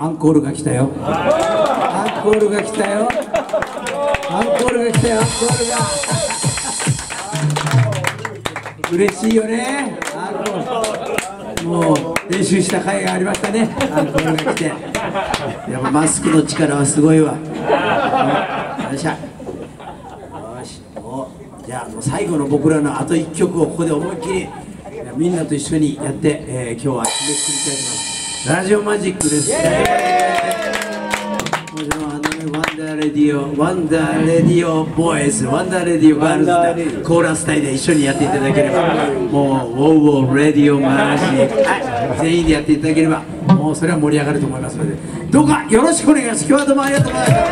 アンコールが来たよ。アンコールが来たよ。アンコールが来たよ。アンコールが。嬉しいよね。アンコール。もう練習した甲斐がありましたね。アンコールが来て。やっぱマスクの力はすごいわ。よっしゃ。よし。じゃあ最後の僕らのあと1曲をここで思いっきりみんなと一緒にやって、今日は締めくくりたいと思います。ラジオマジックです。もちろんワンダーレディオボーイズ、ワンダーレディオガールズでコーラス隊で一緒にやっていただければ、もうウォーウォーレディオマジック、全員でやっていただければ、もうそれは盛り上がると思いますので、どうかよろしくお願いします。今日はどうもありがとうございました。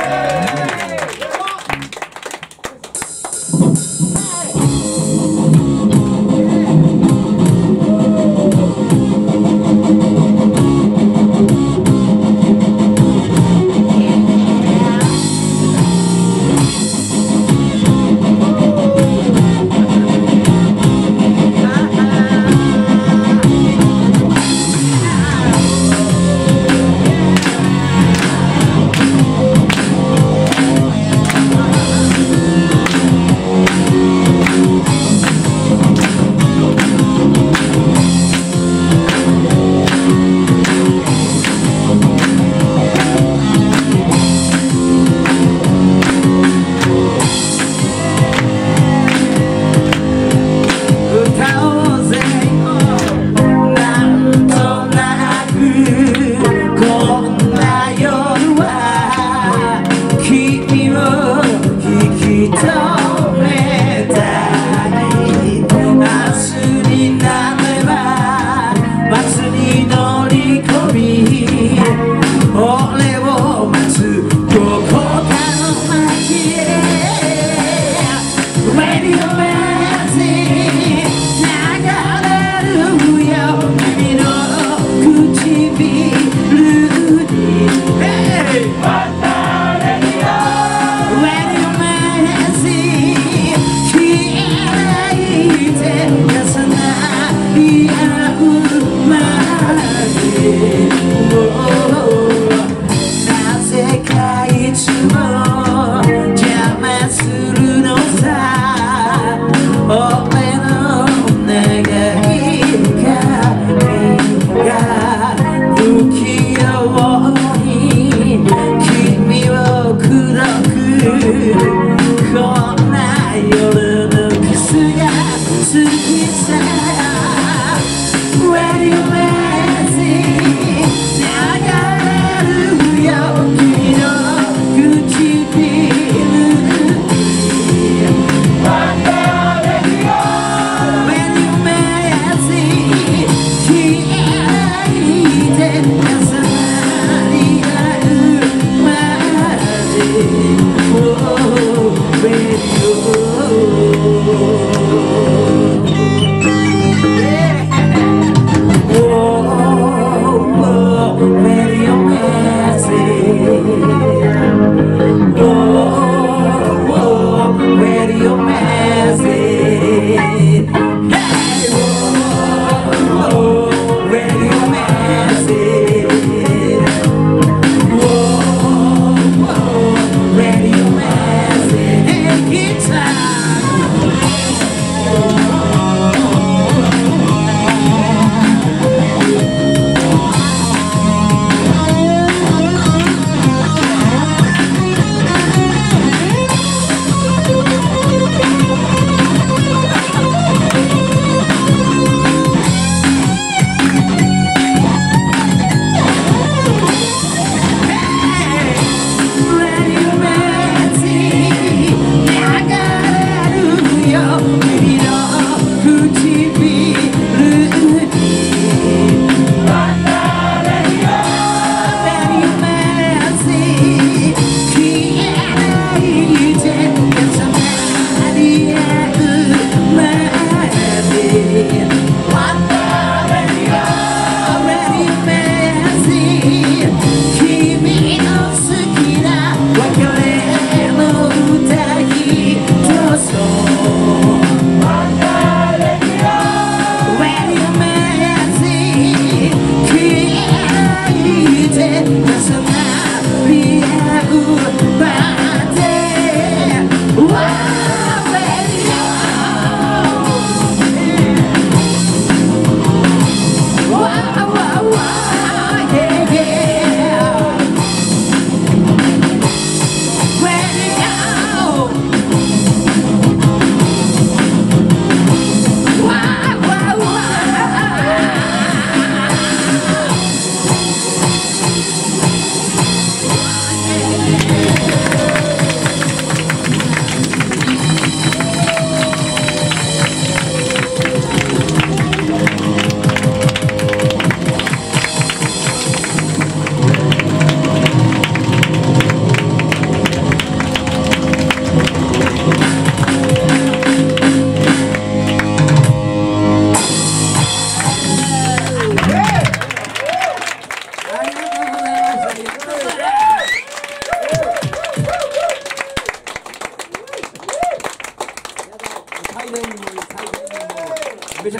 It's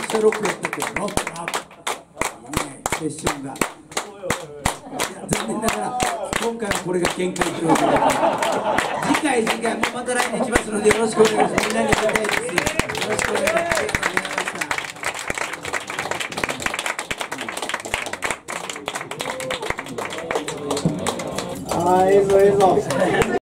日ロックやったっけ、ロック、セッションが。残念ながら今回はこれが限界というわけで、次回もまた来年しますのでよろしくお願いします。みんなに会いたいです。よろしくお願いします。ありがとうございました。 映像。